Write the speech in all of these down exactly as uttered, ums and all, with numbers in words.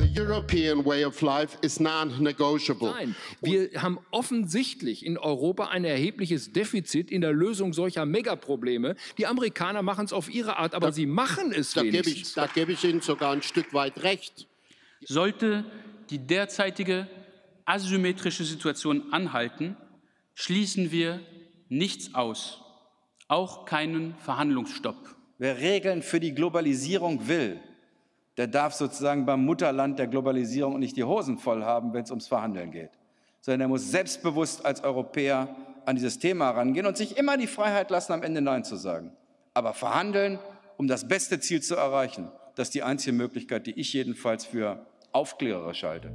European way of life is non-negotiable. Nein, wir haben offensichtlich in Europa ein erhebliches Defizit in der Lösung solcher Megaprobleme. Die Amerikaner machen es auf ihre Art, aber da, sie machen es da wenigstens. Gebe ich, da gebe ich Ihnen sogar ein Stück weit recht. Sollte die derzeitige asymmetrische Situation anhalten, schließen wir nichts aus, auch keinen Verhandlungsstopp. Wer Regeln für die Globalisierung will, der darf sozusagen beim Mutterland der Globalisierung nicht die Hosen voll haben, wenn es ums Verhandeln geht. Sondern er muss selbstbewusst als Europäer an dieses Thema rangehen und sich immer die Freiheit lassen, am Ende Nein zu sagen. Aber verhandeln, um das beste Ziel zu erreichen, das ist die einzige Möglichkeit, die ich jedenfalls für aufklärerisch halte.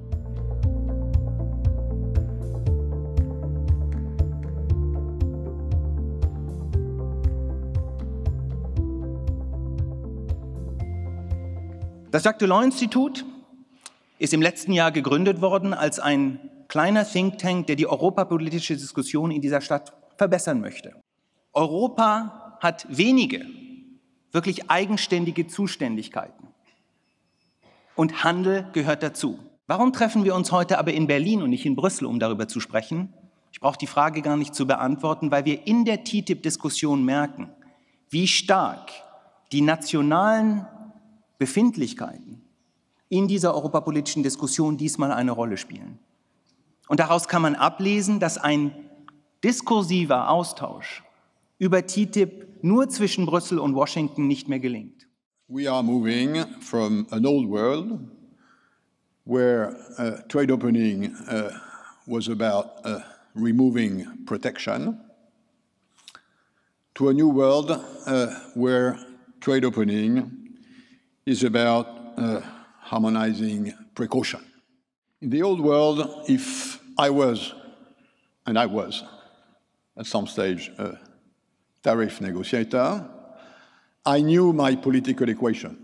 Das Jacques Delors-Institut ist im letzten Jahr gegründet worden als ein kleiner Think Tank, der die europapolitische Diskussion in dieser Stadt verbessern möchte. Europa hat wenige wirklich eigenständige Zuständigkeiten und Handel gehört dazu. Warum treffen wir uns heute aber in Berlin und nicht in Brüssel, um darüber zu sprechen? Ich brauche die Frage gar nicht zu beantworten, weil wir in der T T I P-Diskussion merken, wie stark die nationalen Befindlichkeiten in dieser europapolitischen Diskussion diesmal eine Rolle spielen. Und daraus kann man ablesen, dass ein diskursiver Austausch über T T I P nur zwischen Brüssel und Washington nicht mehr gelingt. We are moving from an old world where uh, trade opening uh, was about uh, removing protection to a new world uh, where trade opening is about uh, harmonizing precaution. In the old world, if I was, and I was at some stage, a tariff negotiator, I knew my political equation.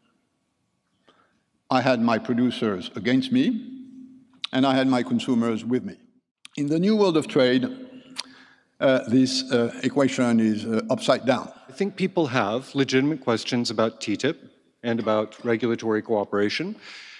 I had my producers against me, and I had my consumers with me. In the new world of trade, uh, this uh, equation is uh, upside down. I think people have legitimate questions about T T I P and about regulatory cooperation.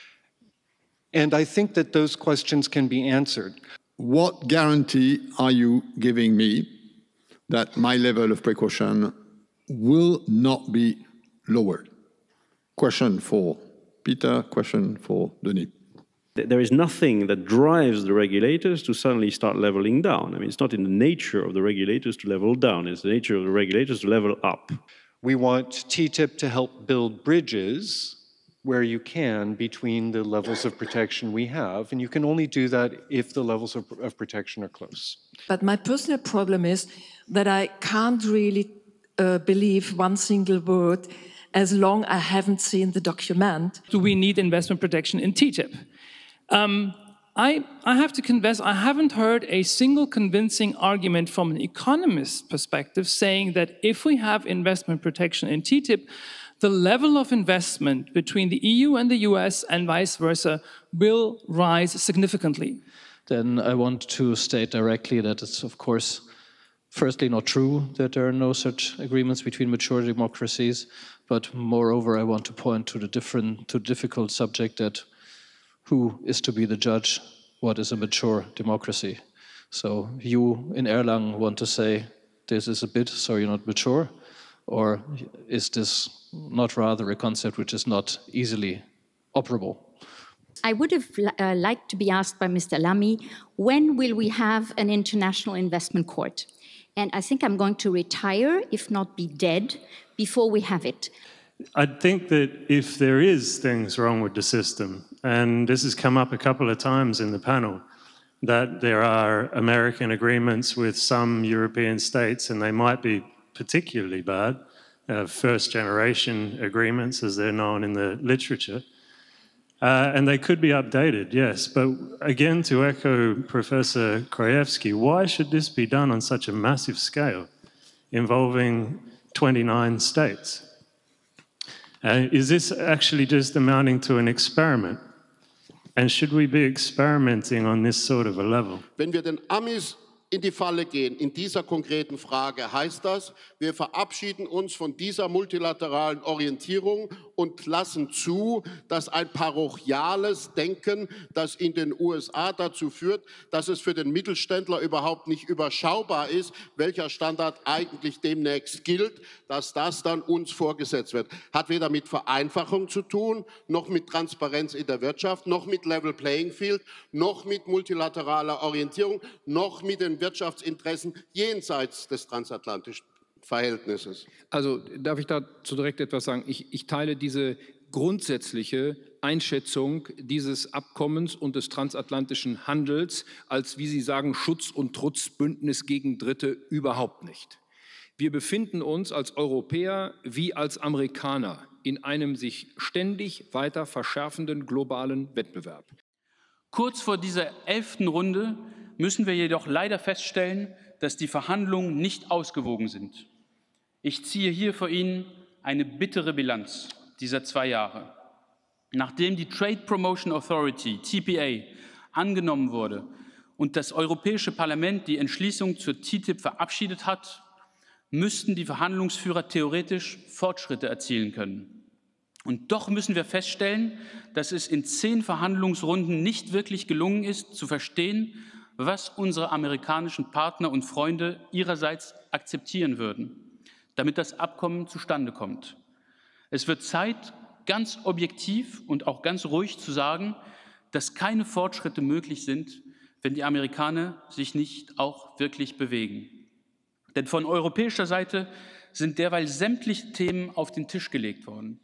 And I think that those questions can be answered. What guarantee are you giving me that my level of precaution will not be lowered? Question for Peter, question for Denis. There is nothing that drives the regulators to suddenly start leveling down. I mean, it's not in the nature of the regulators to level down. It's the nature of the regulators to level up. We want T T I P to help build bridges where you can between the levels of protection we have, and you can only do that if the levels of, of protection are close. But my personal problem is that I can't really uh, believe one single word as long as I haven't seen the document. Do we need investment protection in T T I P? Um, I, I have to confess, I haven't heard a single convincing argument from an economist's perspective saying that if we have investment protection in T T I P, the level of investment between the E U and the U S and vice versa will rise significantly. Then I want to state directly that it's, of course, firstly not true that there are no such agreements between mature democracies, but moreover, I want to point to the different, to the difficult subject that who is to be the judge, what is a mature democracy. So you in Erlangen want to say this is a bit, so you're not mature, or is this not rather a concept which is not easily operable? I would have uh, liked to be asked by Mister Lamy, when will we have an international investment court? And I think I'm going to retire, if not be dead, before we have it. I think that if there is things wrong with the system, and this has come up a couple of times in the panel, that there are American agreements with some European states, and they might be particularly bad, uh, first-generation agreements, as they're known in the literature, uh, and they could be updated, yes. But again, to echo Professor Krajewski, why should this be done on such a massive scale, involving twenty-nine states? Uh, is this actually just amounting to an experiment? And should we be experimenting on this sort of a level? Wenn wir den Amis in die Falle gehen. In dieser konkreten Frage heißt das, wir verabschieden uns von dieser multilateralen Orientierung und lassen zu, dass ein parochiales Denken, das in den U S A dazu führt, dass es für den Mittelständler überhaupt nicht überschaubar ist, welcher Standard eigentlich demnächst gilt, dass das dann uns vorgesetzt wird. Hat weder mit Vereinfachung zu tun, noch mit Transparenz in der Wirtschaft, noch mit Level Playing Field, noch mit multilateraler Orientierung, noch mit den Wirtschaftsinteressen jenseits des transatlantischen Verhältnisses. Also darf ich dazu direkt etwas sagen? Ich, ich teile diese grundsätzliche Einschätzung dieses Abkommens und des transatlantischen Handels als, wie Sie sagen, Schutz- und Trutzbündnis gegen Dritte überhaupt nicht. Wir befinden uns als Europäer wie als Amerikaner in einem sich ständig weiter verschärfenden globalen Wettbewerb. Kurz vor dieser elften Runde müssen wir jedoch leider feststellen, dass die Verhandlungen nicht ausgewogen sind. Ich ziehe hier vor Ihnen eine bittere Bilanz dieser zwei Jahre. Nachdem die Trade Promotion Authority, T P A, angenommen wurde und das Europäische Parlament die Entschließung zur T T I P verabschiedet hat, müssten die Verhandlungsführer theoretisch Fortschritte erzielen können. Und doch müssen wir feststellen, dass es in zehn Verhandlungsrunden nicht wirklich gelungen ist, zu verstehen, was unsere amerikanischen Partner und Freunde ihrerseits akzeptieren würden, damit das Abkommen zustande kommt. Es wird Zeit, ganz objektiv und auch ganz ruhig zu sagen, dass keine Fortschritte möglich sind, wenn die Amerikaner sich nicht auch wirklich bewegen. Denn von europäischer Seite sind derweil sämtliche Themen auf den Tisch gelegt worden.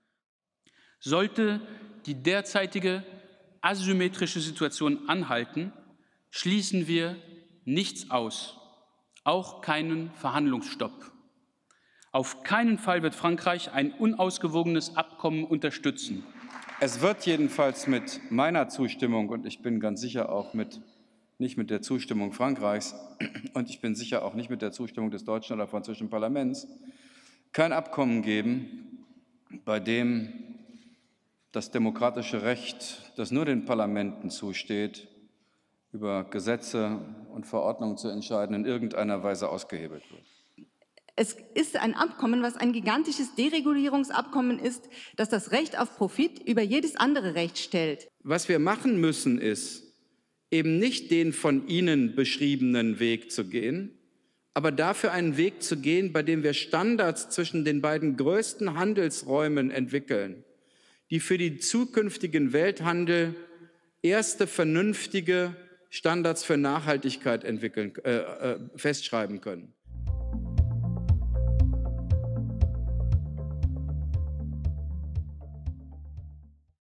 Sollte die derzeitige asymmetrische Situation anhalten, schließen wir nichts aus, auch keinen Verhandlungsstopp. Auf keinen Fall wird Frankreich ein unausgewogenes Abkommen unterstützen. Es wird jedenfalls mit meiner Zustimmung, und ich bin ganz sicher auch mit, nicht mit der Zustimmung Frankreichs, und ich bin sicher auch nicht mit der Zustimmung des deutschen oder französischen Parlaments, kein Abkommen geben, bei dem das demokratische Recht, das nur den Parlamenten zusteht, über Gesetze und Verordnungen zu entscheiden, in irgendeiner Weise ausgehebelt wird. Es ist ein Abkommen, was ein gigantisches Deregulierungsabkommen ist, das das Recht auf Profit über jedes andere Recht stellt. Was wir machen müssen, ist, eben nicht den von Ihnen beschriebenen Weg zu gehen, aber dafür einen Weg zu gehen, bei dem wir Standards zwischen den beiden größten Handelsräumen entwickeln, die für den zukünftigen Welthandel erste vernünftige Standards für Nachhaltigkeit entwickeln, äh, äh, festschreiben können.